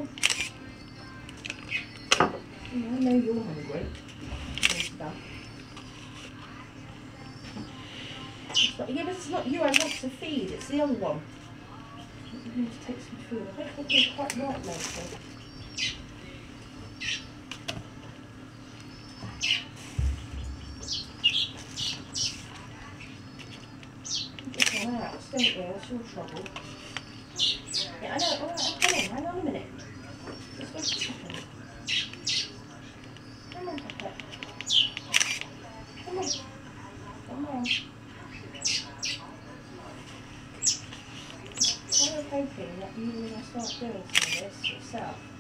I know you're hungry. Yeah, but it's not you I want to feed, it's the other one. You need to take some food. I don't think you're quite right, Mason. Get one out, don't you? That's your trouble. Yeah, I know. Alright, come on, hang on a minute. Just wait a second. Come on, Papa. Come on. Come on. I'm hoping that you will start doing some of this yourself.